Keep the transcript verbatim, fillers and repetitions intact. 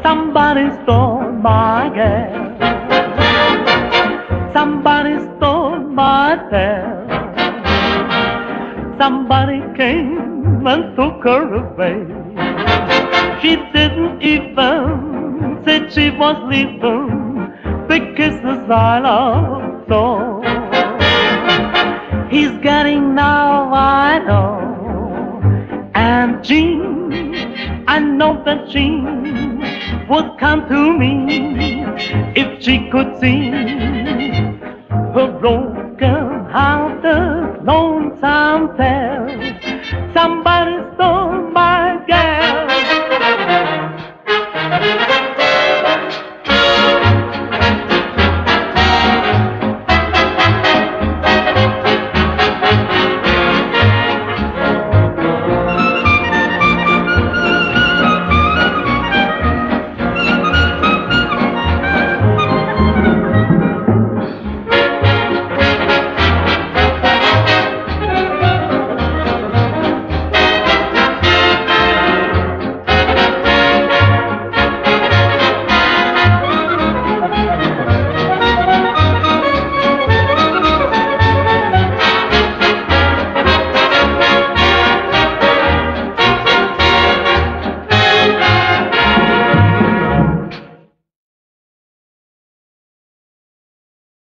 Somebody stole my gal. Somebody stole my tail. Somebody came and took her away. She didn't even say she was leaving the kisses I love so. He's getting now, I know. And Jean, I know that Jean would come to me if she could see her broken heart.